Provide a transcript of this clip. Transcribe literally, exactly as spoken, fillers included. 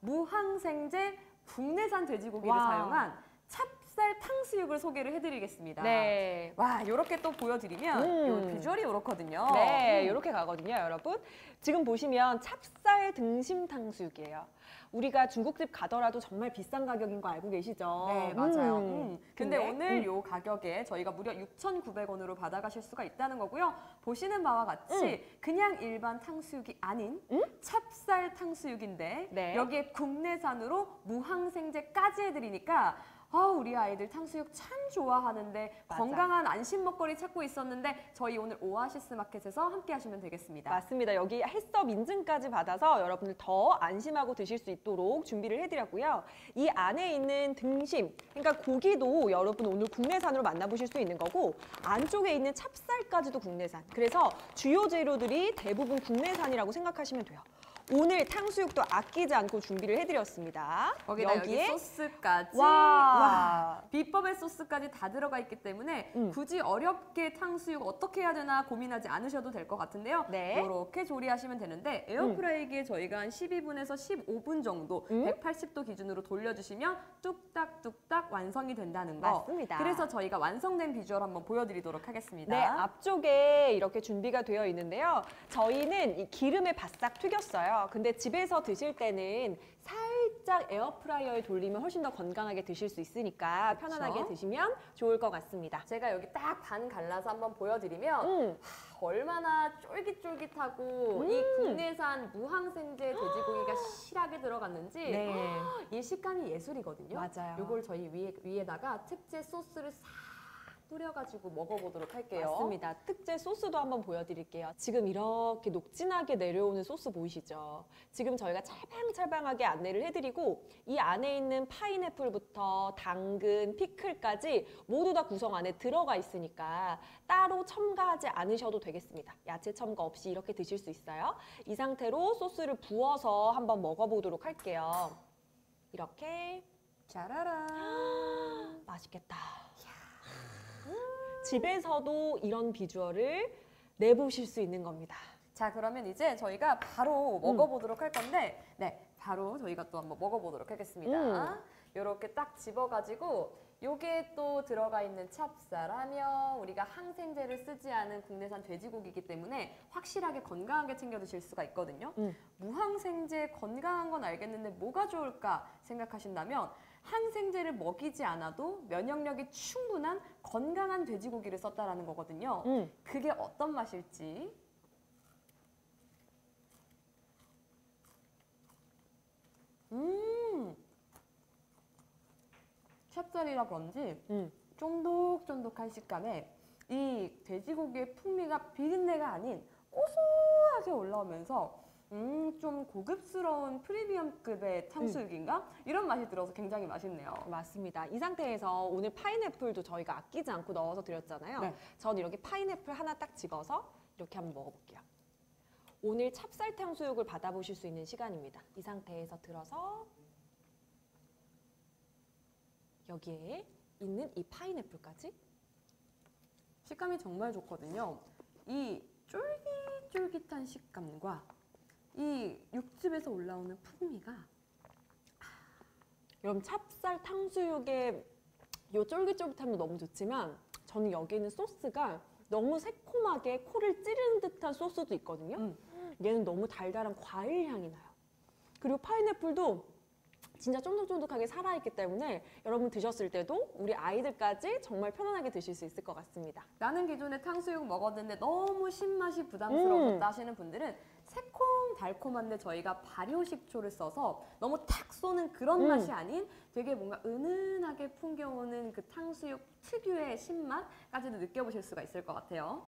무항생제 국내산 돼지고기를 와. 사용한 찹쌀 탕수육을 소개를 해드리겠습니다. 네. 와, 이렇게 또 보여드리면 음. 요 비주얼이 이렇거든요. 네, 음. 이렇게 가거든요, 여러분. 지금 보시면 찹쌀 등심 탕수육이에요. 우리가 중국집 가더라도 정말 비싼 가격인 거 알고 계시죠? 네, 맞아요. 음. 음. 근데, 근데 오늘 음. 요 가격에 저희가 무려 육천구백 원으로 받아가실 수가 있다는 거고요. 보시는 바와 같이 그냥 일반 탕수육이 아닌 음? 찹쌀 탕수육인데 네. 여기에 국내산으로 무항생제까지 해드리니까 아, 우리 아이들 탕수육 참 좋아하는데 맞아. 건강한 안심 먹거리 찾고 있었는데 저희 오늘 오아시스 마켓에서 함께 하시면 되겠습니다. 맞습니다. 여기 헬스업 인증까지 받아서 여러분들 더 안심하고 드실 수 있도록 준비를 해드렸고요. 이 안에 있는 등심, 그러니까 고기도 여러분 오늘 국내산으로 만나보실 수 있는 거고 안쪽에 있는 찹쌀까지도 국내산. 그래서 주요 재료들이 대부분 국내산이라고 생각하시면 돼요. 오늘 탕수육도 아끼지 않고 준비를 해드렸습니다. 거기다 여기에 여기 소스까지 와. 와, 비법의 소스까지 다 들어가 있기 때문에 음. 굳이 어렵게 탕수육 어떻게 해야 되나 고민하지 않으셔도 될 것 같은데요. 네. 이렇게 조리하시면 되는데 에어프라이기에 저희가 한 십이 분에서 십오 분 정도 음. 백팔십 도 기준으로 돌려주시면 뚝딱뚝딱 완성이 된다는 거. 맞습니다. 그래서 저희가 완성된 비주얼 한번 보여드리도록 하겠습니다. 네, 앞쪽에 이렇게 준비가 되어 있는데요. 저희는 이 기름에 바싹 튀겼어요. 근데 집에서 드실 때는 살짝 에어프라이어에 돌리면 훨씬 더 건강하게 드실 수 있으니까 그쵸? 편안하게 드시면 좋을 것 같습니다. 제가 여기 딱 반 갈라서 한번 보여드리면 음. 하, 얼마나 쫄깃쫄깃하고 음. 이 국내산 무항생제 돼지고기가 실하게 들어갔는지 네. 이 식감이 예술이거든요. 맞아요. 이걸 저희 위에, 위에다가 특제 소스를 싹 뿌려가지고 먹어보도록 할게요. 맞습니다. 특제 소스도 한번 보여드릴게요. 지금 이렇게 녹진하게 내려오는 소스 보이시죠? 지금 저희가 찰방찰방하게 안내를 해드리고 이 안에 있는 파인애플부터 당근, 피클까지 모두 다 구성 안에 들어가 있으니까 따로 첨가하지 않으셔도 되겠습니다. 야채 첨가 없이 이렇게 드실 수 있어요. 이 상태로 소스를 부어서 한번 먹어보도록 할게요. 이렇게 짜라란. 맛있겠다. 집에서도 이런 비주얼을 내보실 수 있는 겁니다. 자, 그러면 이제 저희가 바로 먹어보도록 할 건데 네, 바로 저희가 또 한번 먹어보도록 하겠습니다. 음. 이렇게 딱 집어가지고 요게 또 들어가 있는 찹쌀하며 우리가 항생제를 쓰지 않은 국내산 돼지고기이기 때문에 확실하게 건강하게 챙겨 드실 수가 있거든요. 음. 무항생제 건강한 건 알겠는데 뭐가 좋을까 생각하신다면 항생제를 먹이지 않아도 면역력이 충분한 건강한 돼지고기를 썼다라는 거거든요. 음. 그게 어떤 맛일지. 음, 찹쌀이라 그런지 음. 쫀득쫀득한 식감에 이 돼지고기의 풍미가 비린내가 아닌 고소하게 올라오면서 음, 좀 고급스러운 프리미엄급의 탕수육인가? 이런 맛이 들어서 굉장히 맛있네요. 맞습니다. 이 상태에서 오늘 파인애플도 저희가 아끼지 않고 넣어서 드렸잖아요. 네. 전 이렇게 파인애플 하나 딱 집어서 이렇게 한번 먹어볼게요. 오늘 찹쌀 탕수육을 받아보실 수 있는 시간입니다. 이 상태에서 들어서 여기에 있는 이 파인애플까지 식감이 정말 좋거든요. 이 쫄깃쫄깃한 식감과 이 육즙에서 올라오는 풍미가 여러분 찹쌀 탕수육의 요 쫄깃쫄깃함도 너무 좋지만 저는 여기 있는 소스가 너무 새콤하게 코를 찌르는 듯한 소스도 있거든요. 음. 얘는 너무 달달한 과일 향이 나요. 그리고 파인애플도 진짜 쫀득쫀득하게 살아있기 때문에 여러분 드셨을 때도 우리 아이들까지 정말 편안하게 드실 수 있을 것 같습니다. 나는 기존에 탕수육 먹었는데 너무 신맛이 부담스러웠다 음. 하시는 분들은 새콤달콤한데 저희가 발효식초를 써서 너무 탁 쏘는 그런 음. 맛이 아닌 되게 뭔가 은은하게 풍겨오는 그 탕수육 특유의 신맛까지도 느껴보실 수가 있을 것 같아요.